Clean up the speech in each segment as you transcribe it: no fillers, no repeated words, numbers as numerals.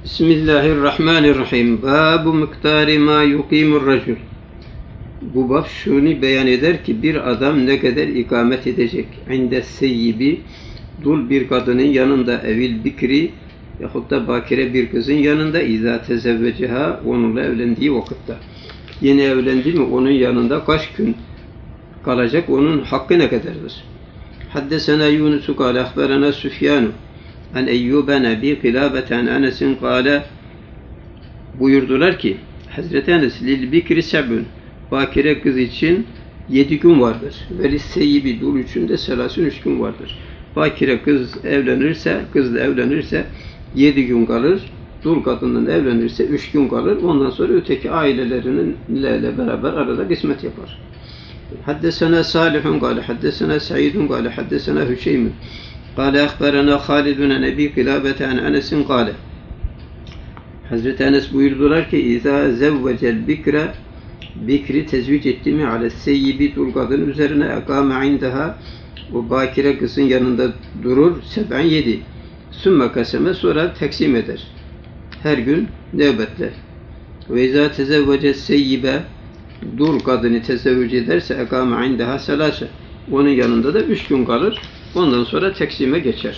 Bismillahirrahmanirrahim. Babu miktari ma yukimur racul. Bu bab şunu beyan eder ki bir adam ne kadar ikamet edecek. İnde seyyibi, dul bir kadının yanında, evil bikri yahut da bakire bir kızın yanında, izâ tezevveceha, onunla evlendiği vakitte. Yeni evlendi mi onun yanında kaç gün kalacak, onun hakkı ne kadardır? Haddesena Yunus kâle ahberena Süfyanu an Eyyuben Ebi Kilâbet an Enes'in kâle, buyurdular ki Hazreti Enes, lil bikri seb'ün, bakire kız için 7 gün vardır. Ve lisseyyibi, dul için de selasün 3 gün vardır. Bakire kızla evlenirse 7 gün kalır. Dul kadından evlenirse 3 gün kalır. Ondan sonra öteki aileleriyle beraber arada kısmet yapar. Haddesena Salihun kâle haddesena Sa'idun kâle haddesena Hüşeymün kâle ehberena Halidun an Ebi Kilâbete an Enes'in kâle. Hazreti Enes buyurdular ki İzâ zevvecel bikre, bikri tezvic etti mi ale seyyibi, dul kadın üzerine, ekâme indeha, bu bakire kızın yanında durur, 7. Sümme kaseme, sonra teksim eder. Her gün nöbetle. Ve izâ tezevvecel seyyibe, dul kadını tezevvüc ederse ekâme indeha selâse, onun yanında da 3 gün kalır. Ondan sonra teksime geçer.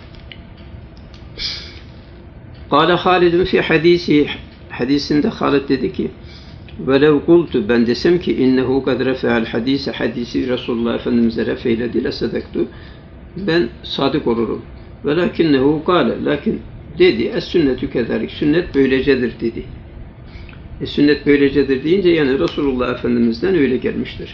Kâle Halidun fi hadisi, hadisinde Halid dedi ki velev kultu, ben desem ki innehu kad refe'al hadise, hadisi Resulullah Efendimiz'e refe'yledi lesedektu, ben sadık olurum. Velakinnehu kâle, lakin dedi es sünnetü kezalik, sünnet böylecedir dedi. Sünnet böylecedir deyince yani Resulullah Efendimiz'den öyle gelmiştir.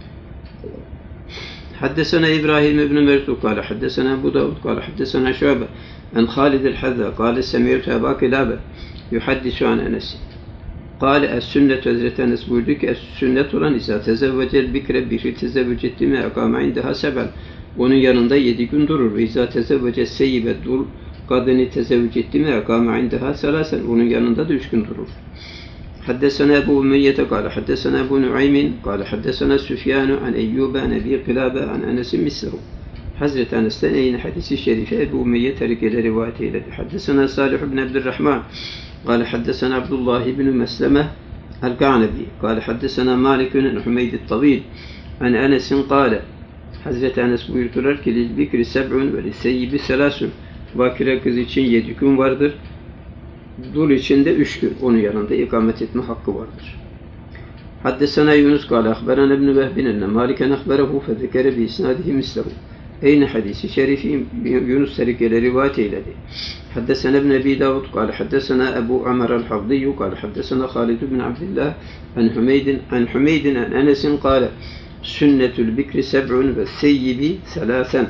Haddesena İbrahim ibn Mertu kâle haddesena Ebu Davud kâle haddesena Şuabe en Halid el-Hazza kâle semiyertu Ebu Kilâbe yuhaddisu an Enes. Kâle es-sünnet, Hazreti Enes buyurdu ki es-sünnet olan izâ tezevvecel bikre, biri tezevvüc etti mi ekâme indeha sebel, onun yanında 7 gün durur. Ve izâ tezevvecel seyyibe, dul kadını tezevvüc etti mi ekâme indeha selâsen, onun yanında da 3 gün durur. Haddesena Ebu Ümeyyete kâle haddesena Ebu Nu'aymin kâle haddesena Süfyanu an Eyyube an Ebi Kilâbe an Enes'in misru. Hazreti Enes'ten aynı hadisi şerife Ebu Ümeyye terikeyle rivayet eyledi. Haddesena Salih ibn Abdurrahman kâle haddesena Abdullah ibn Mesleme el-Ka'nebi kâle haddesena Malikun an Hümeyd-i Tavil an Enes'in kâle. Hazreti Enes buyurdular ki lil bikri seb'un ve lisseyyibi selâsün, bakire kız için 7 gün vardır. Dul için de 3 gün onun yanında ikamet etme hakkı vardır. Haddesena Yunus kâle ahberana ibn Vehbin enne Maliken ahberehu fezekere bi isnadihi mislehu. Aynı hadisi şerifi Yunus terikeyle rivayet eyledi. Haddesena ibn Ebi Davud kâle haddesena Ebu Ömer el-Havdiyyu kâle haddesena Halid ibn Abdillah an Hümeydin an Enes'in kâle sünnetül bikri seb'un ve seyyibi selâsen.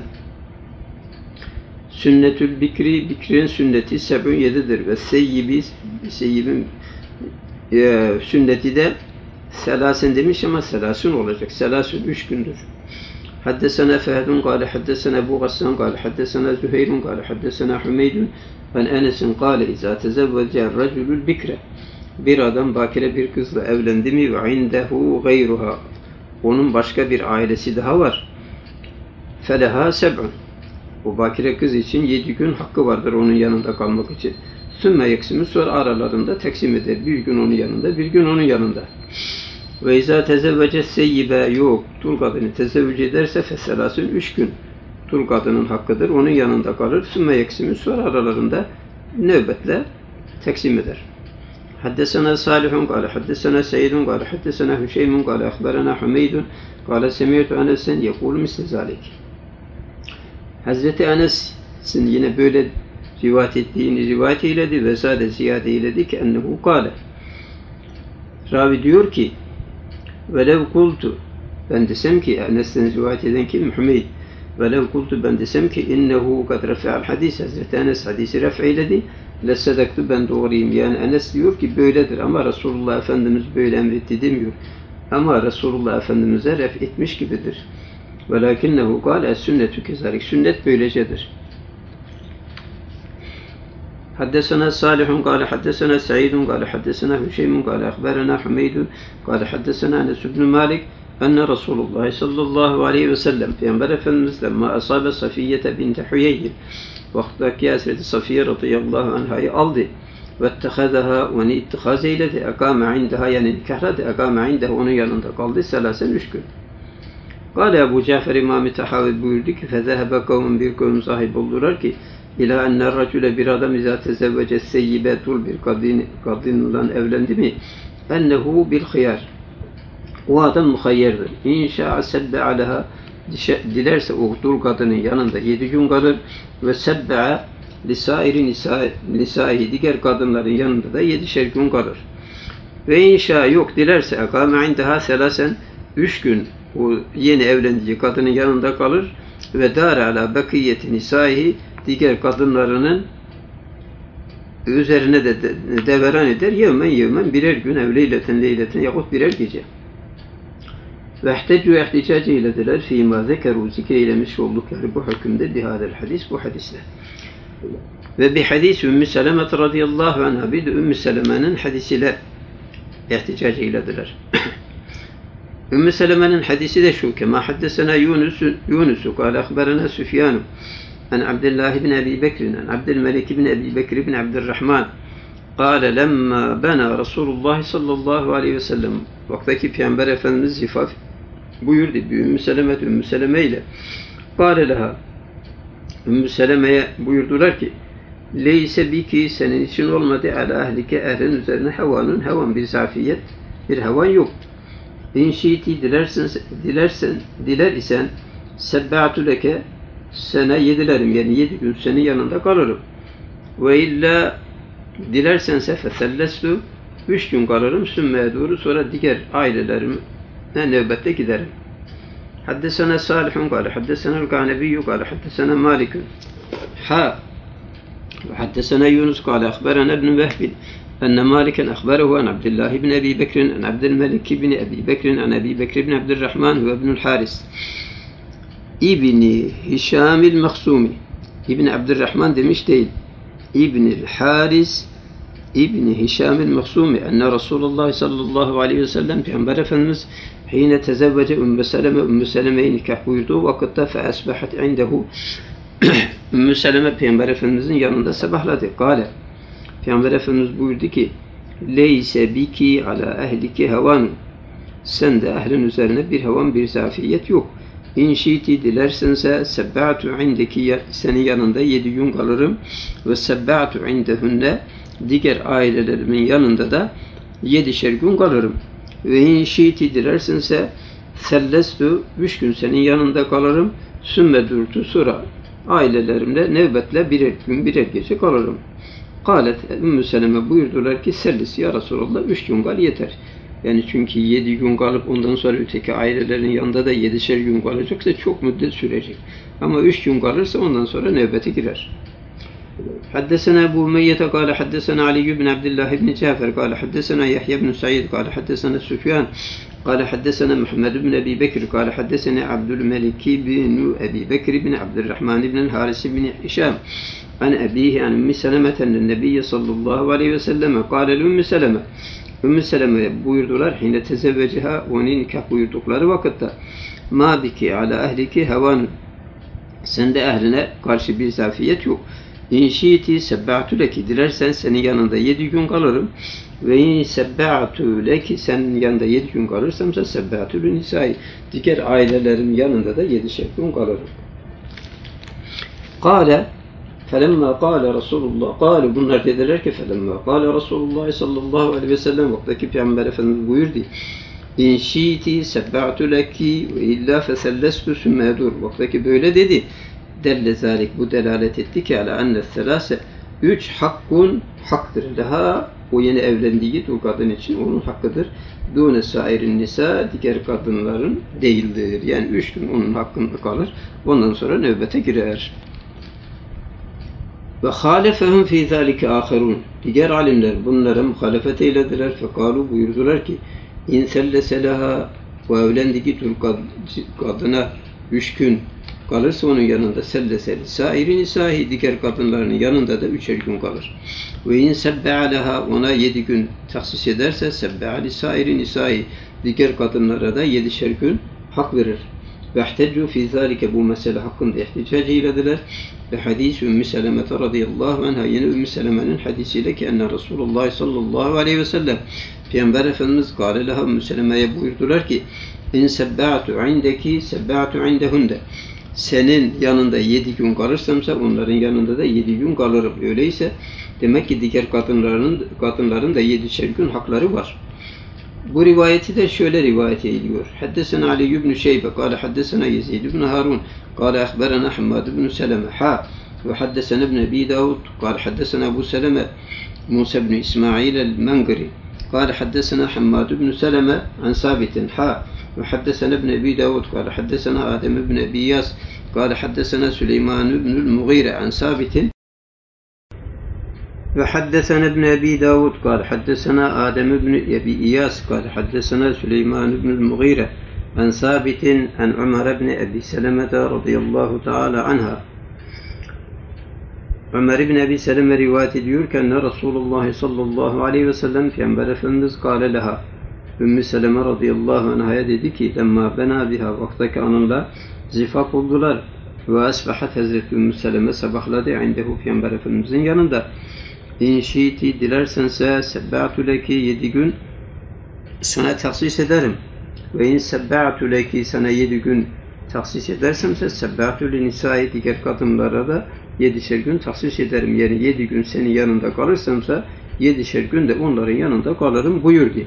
Sünnetül bikri, bikrin sünneti seb'ün 7'dir ve seyyibin sünneti de selâsen demiş ama selâsün olacak. Selâsün 3 gündür. Haddesena Fehedun kâle haddesena Ebu Gassan kâle haddesena Züheyrun kâle haddesena Hümeydun ben Enes'in kâle izâ tezevvece racülül bikre, bir adam bakire bir kızla evlendi mi ve indehu gayruha, onun başka bir ailesi daha var, feleha seb'un, bu bakire kız için 7 gün hakkı vardır onun yanında kalmak için. Sümme yeksimi, sonra aralarında teksim eder. Bir gün onun yanında, bir gün onun yanında. Ve izâ tezevvece seyyibe, yok, dul kadını tezevvüc ederse feselasün 3 gün dul kadının hakkıdır. Onun yanında kalır. Sümme yeksimi, sonra aralarında nöbetle teksim eder. Haddesena Salihun kâle haddesena Seyyidun kâle haddesena Hüşeymun kâle ehberena Hümeydun kâle semiyertu Enes'en yekûlu misle zâlik. Hazreti Enes'in yine böyle rivayet ettiğini rivayet eyledi ve zade ziyade eyledi ki ennehu kâle. Ravi diyor ki velev kultu, ben desem ki, Enes'ten rivayet eden kim? Hümeyd. Velev kultu, ben desem ki innehu kad refe'al hadis, Hazreti Enes hadisi ref'eyledi lesedektu, ben doğruyum. Yani Enes diyor ki böyledir ama Resulullah Efendimiz böyle emretti demiyor. Ama Resulullah Efendimiz'e ref etmiş gibidir. Velakinnehu kâle es-sünnetü kezalik, sünnet böylecedir. Haddesena Salihun kâle haddesena Sa'idun kâle haddesena Hüşeymun kâle ehberena Hümeydun kâle haddesena Enes ibn Malik enne Resulullah sallallahu aleyhi ve sellem, Peygamber Efendimiz lemma asabe Safiyyete binte Hüyeyyin, vaktaki Hazreti Safiye radıyallahu anh'ı aldı. ve ettehazaha onu ittihaz eyledi. Ekame indaha yani nikahladı. Ekame indaha onun yanında kaldı. Selasen 3 gün. Kale Ebu Cafer İmam-ı Tahavi buyurdu ki fezehebe kavmin bir kavim sahip oldular ki ila enne racüle bir adam izâ tezevvece seyyibe dul bir kadınla evlendi mi ennehu bil hıyar. O adam muhayyerdir. İnşa'a sebbe aleha dilerse o dul kadının yanında 7 gün kalır ve sebbe'a lisairi nisai diğer kadınların yanında da 7'şer gün kalır. Ve inşa yok dilerse ekame indaha selasen 3 gün o yeni evlendiği kadının yanında kalır ve dar ala bakiyeti nisaihi diğer kadınlarının üzerine de deveran eder. Yevmen birer gün leyleten yahut birer gece. Ve ihticac eylediler fîmâ zekerû zikreylemiş oldukları bu hükümde bihâdel hadis bu hadisle. Ve bir hadis Ümmü Seleme radıyallahu anha bir de Ümmü Seleme'nin hadisiyle ihticac eylediler. Ümmü Seleme'nin hadisi de şu kema haddesena Yunus kâle ahberena Süfyanu an Abdullah ibn Ebi Bekir an Abdülmelik ibn Ebi Bekir ibn Abdurrahman kâle lemma bena Resulullah sallallahu aleyhi ve sellem vaktaki Peygamber Efendimiz zifaf buyurdu Ümmü Seleme ile kâle leha Ümmü Seleme'ye buyurdular ki leyse biki senin için olmadı ala ehlike ehlin üzerine hevan bir zafiyet bir hevan yok. İn şiiti diler isen sebba'tu leke sana 7'lerim yani 7 gün senin yanında kalırım. Ve illa dilersense fesellestu 3 gün kalırım sümmeye doğru sonra diğer ailelerime nöbette giderim. Haddesena Salihun kâle haddesena el-Kanebiyyü kâle haddesena Malikun haddesena Yunus kâle akhberana ibn Vehbin enne Maliken akhberahu an Abdullah ibn Ebi Bekrin an Abdülmelik ibn Ebi Bekrin an Ebi Bekir ibn Abdurrahman ve ibnül Haris İbni Hişamil Maksumi İbni Abdurrahman demiş değil İbnül Haris İbni Hişamil Maksumi enne Resulullah sallallahu aleyhi ve sellem Peygamber Efendimiz hine tezevvece Ümmü Seleme'yi nikah buyurduğu vakitte fe esbahat indehu Ümmü Seleme Peygamber Efendimizin yanında sabahladı. Kale Peygamber Efendimiz buyurdu ki leyse biki ala ehliki hevan sen de ehlin üzerine bir hevan bir zafiyet yok. İn şiiti dilersense sebba'tu indeki senin yanında 7 gün kalırım ve sebba'tu indehunne diğer ailelerimin yanında da 7'şer gün kalırım. Ve in şiiti dilersense sellestu 3 gün senin yanında kalırım sümme durtu sonra ailelerimle nöbetle birer gün birer gece kalırım. Kâlet Ümmü Seleme buyurdular ki sellis ya Resulallah 3 gün kal yeter. Yani çünkü 7 gün kalıp ondan sonra öteki ailelerin yanında da 7'şer gün kalacaksa çok müddet sürecek. Ama 3 gün kalırsa ondan sonra nöbete girer. Haddesena Ebu Umeyyete kâle haddesena Ali bin Abdullah ibn Cafer kâle haddesena Yahya ibn Said kâle haddesena Süfyan kâle haddesena Muhammed ibn Ebi Bekir kâle haddesena Abdülmelik ibn Ebi Bekir ibn Abdurrahman ibn Haris ibn Hişam an ebihi an Ümmü Seleme'ten Nebiyye sallallahu aleyhi ve selleme kâle Ümmü Seleme Ümmü Seleme buyurdular hine tezevveciha onu nikah buyurdukları vakitte ma biki ala ehliki hevan sende ehline karşı bir zafiyet yok. İn şiiti sebba'tu leki dilersen senin yanında 7 gün kalırım ve in sebba'tu leki senin yanında 7 gün kalırsamsa sebba'tu nisai diğer ailelerin yanında da 7'şer gün kalırım. Kâle felemma kâle Resulullah kâle bunlar dediler ki felemma kâle Resulullah sallallahu aleyhi ve sellem vaktaki Peygamber Efendimiz buyurdu İn şiiti sebba'tu leki ve illa fesellestu sümme dur vaktaki böyle dedi. Delle zalik bu delalet etti ki ala enne selase 3 haktır. Daha o yeni evlendiği o kadın için onun hakkıdır. Dûne sairin nisa diğer kadınların değildir. Yani 3 gün onun hakkında kalır. Ondan sonra nöbete girer. Ve halefehum fî zâlike âherûn. Diğer alimler bunlara muhalefet eylediler. Fekalu buyurdular ki in selleselaha o evlendiği kadına 3 gün kalırsa onun yanında selleseli sairi nisahi diğer kadınların yanında da 3'er gün kalır. Ve in sebbe'aleha ona 7 gün tahsis ederse sebbe'ali sairi nisahi diğer kadınlara da 7'şer gün hak verir. Vehteccu fi zâlike bu mesele hakkında ihticac eylediler. Ve hadis Ümmü Seleme radıyallahu anha yine Ümmü Seleme'nin hadisiyle ki enne Resulullah sallallahu aleyhi ve sellem Peygamber Efendimiz gâle leha Ümmü Seleme'ye buyurdular ki İn sebba'tu indeki sebba'tu indehunde senin yanında 7 gün kalırsamsa onların yanında da 7 gün kalırım. Öyleyse demek ki diğer kadınların da 7'şer gün hakları var. Bu rivayeti de şöyle rivayet ediliyor. Haddesena Ali ibn Şeybe, kâle haddesena Yezid ibn Harun, kâle ahberena Hammad ibn Seleme, ve haddesena ibn Ebi Davud, kâle haddesena Ebu Seleme, Musa ibn İsmail el-Mengri, kâle haddesena Hammad ibn Seleme, an Sabitin, ve haddesena ibn Ebi Davud, kâle haddesena Adem ibn Ebi Yas, kâle haddesena Süleyman ibn el-Mughire, an Sabitin, وحدثنا ابن أبي داود قال حدثنا آدم بن أبي إياس قال حدثنا سليمان بن المغيرة عن ثابت عن عمر بن أبي سلمة رضي الله تعالى عنها Ömer ibn Ebi Seleme rivayet ediyor ki Resulullah sallallahu aleyhi ve sellem Peygamber Efendimiz kâle leha Ümmü Seleme radıyallahu anh'a dedi ki lemma bena biha vaktaki anında zifaf oldular ve asbahat Hazreti Ümmü Seleme sabahladı indehu Peygamber Efendimizin yanında. İnşiti dilersense sebba'tu leki 7 gün sana tahsis ederim. Ve in sebba'tu leki sana 7 gün tahsis edersemse sebba'tu li nisai diğer kadınlara da 7'şer gün tahsis ederim. Yani 7 gün senin yanında kalırsamsa 7'şer gün de onların yanında kalırım buyurdu.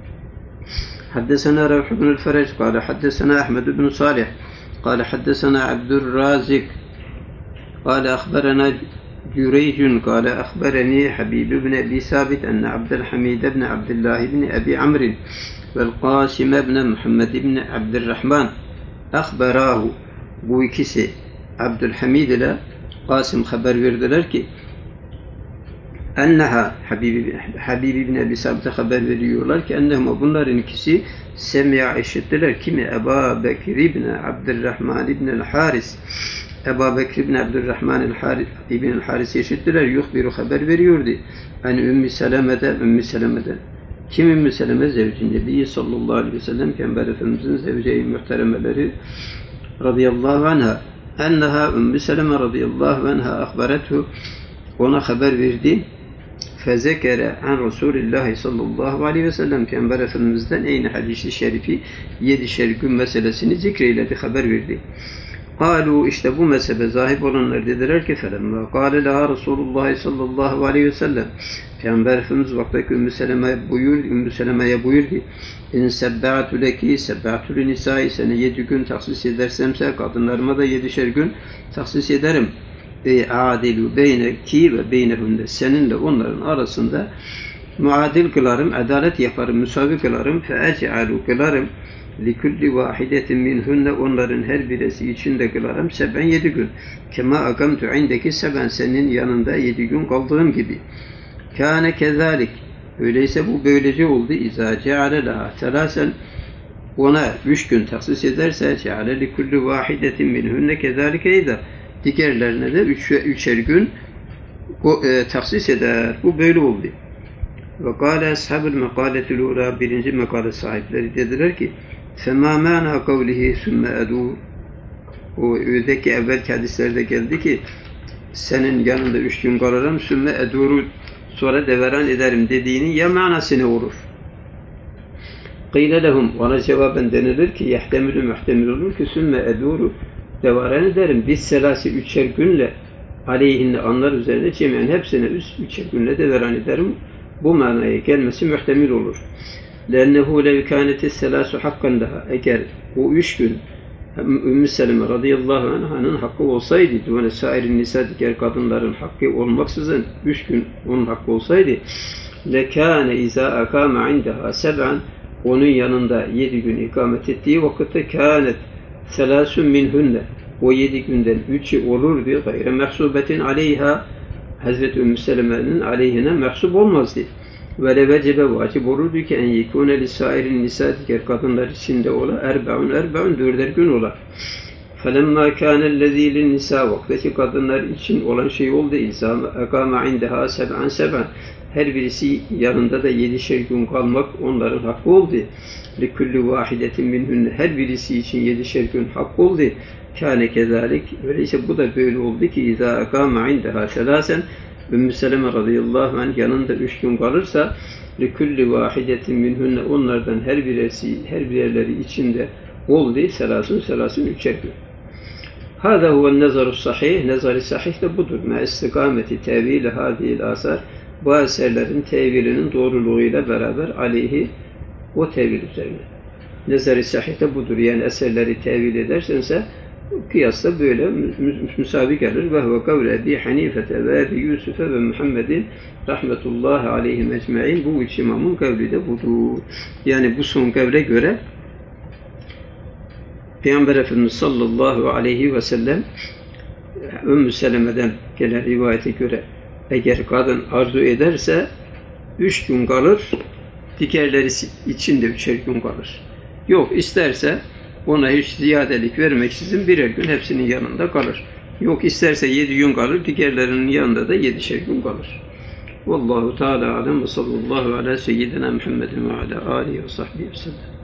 Haddesena Revh ibn el-Ferec kâle haddesena Ahmed ibn Salih kâle haddesena Abdurrazik kâle akhberena جريج قال أخبرني حبيب بن أبي ثابت أن عبد الحميد بن عبد الله بن أبي عمرو والقاسم بن محمد بن عبد الرحمن أخبراه bu ikisi Abdülhamid ile Kasım haber verdiler ki enneha Habibi bin Ebi Sabit'e haber veriyorlar ki ennehum bunların ikisi semi'a işittiler kimi Ebu Bekir ibn Abdurrahman ibn el-Haris Ebu Bekir ibn Abdurrahman ibn el-Haris işittiler yuhbiru haber veriyordu yani Ümmü Seleme'den kim Ümmü Seleme zevcin Nebi sallallahu aleyhi ve sellem Peygamber Efendimizin zevceyi muhteremeleri radıyallahu anha enneha Ümmü Seleme radıyallahu anha ahberethu ona haber verdi fezekere an Resulullah sallallahu aleyhi ve sellem Peygamber Efendimiz'den aynı hadis-i şerifi 7'şer gün meselesini zikreyledi haber verdi. Kalu işte bu mezhebe zahip olanlar dediler ki felemma kâle leha Resulullah sallallahu aleyhi ve sellem Peygamber Efendimiz vaktaki Ümmü Seleme'ye buyurdu in sebba'tu leki sebba'tu li nisai seni 7 gün tahsis edersemse kadınlarıma da 7'şer gün tahsis ederim. Adilu beyneki ve beynehunde seninle onların arasında muadil kılarım, adalet yaparım, müsavi kılarım, fe'ec'alu kılarım likulli vahidetin minhunne onların her birisi içinde kılarım 7 gün. Kema akamtu indeki seben senin yanında 7 gün kaldığım gibi. Kâne kezalik. Öyleyse bu böylece oldu. İzâ ceale laha telâsen ona 3 gün tahsis ederse ceale likulli vahidetin minhunne kezalike eyda. Diğerlerine de 3'er gün tahsis eder. Bu böyle oldu. Ve kâle ashabul mekâletul ula birinci mekâle sahipleri dediler ki فَمَا مَانَا قَوْلِهِ ثُمَّ اَدُورُ o ödeki evvelki hadislerde geldi ki senin yanında 3 gün kalırım sümme eduru sonra deveran ederim dediğinin ya manası ne olur? Qîle lehum ona cevaben denilir ki yehtemilü muhtemil olur ki sümme eduru deveran ederim biz selası 3'er günle aleyhinne anlar üzerine cemiyen hepsine 3'er günle deveran ederim bu manaya gelmesi muhtemil olur. لأنه لو كانت الثلاث حقا لها eğer o 3 gün Ümmü Seleme radıyallahu anh'ın hakkı olsaydı duvane sair nisa diğer kadınların hakkı olmaksızın 3 gün onun hakkı olsaydı lekâne izâ akâme indeha seb'an onun yanında 7 gün ikamet ettiği vakitte kânet selâsün minhunne o 7 günden 3'ü olurdu gayre mehsubetin aleyha Hazreti Ümmü Seleme'nin aleyhine mehsub olmazdı. Ve le vecebe vacip olurdu ki en yekûne li sairin nisa diğer kadınlar içinde ola erbe'un 4'er gün ola. فَلَمَّا كَانَ الَّذ۪ي لِلنِّسَى Vaktaki kadınlar için olan şey oldu. اَقَامَ عِنْدَهَا سَبْعًا سَبْعًا Her birisi yanında da 7'şer gün kalmak onların hakkı oldu. لِكُلِّ وَاحِدَةٍ مِنْهُنَّ Her birisi için 7'şer gün hakkı oldu. Kâne kezalik. Öyleyse bu da böyle oldu ki اِذَا اَقَامَ عِنْدَهَا سَلَاسًا Ümmü Seleme radıyallahu anh yanında 3 gün kalırsa لِكُلِّ وَاحِدَةٍ مِنْهُنَّ Onlardan her birerleri içinde oldu. Selasun 3'er gün. Hâzâ huvel nezarus sahih. Nezar-ı sahih de budur. Me istikameti tevîli hâzîl asar. Bu eserlerin tevilinin doğruluğuyla beraber aleyhi o tevil üzerine. Nezar-ı sahih de budur. Yani eserleri tevil edersense kıyasla böyle müsavi gelir. Ve huve kavle Ebi Hanifete ve Ebi Yusuf'e ve Muhammedin rahmetullahi aleyhim ecmaîn. Bu üç imamın kavli de budur. Yani bu son kavle göre Peygamber Efendimiz sallallahu aleyhi ve sellem Ümmü Seleme'den gelen rivayete göre eğer kadın arzu ederse 3 gün kalır, diğerleri için de 3'er gün kalır. Yok isterse ona hiç ziyadelik vermeksizin birer gün hepsinin yanında kalır. Yok isterse 7 gün kalır, diğerlerinin yanında da 7'şer gün kalır. Vallahu Teala alem ve sallallahu ala seyyidina Muhammedin ve ala alihi ve sahbihi ve sellem.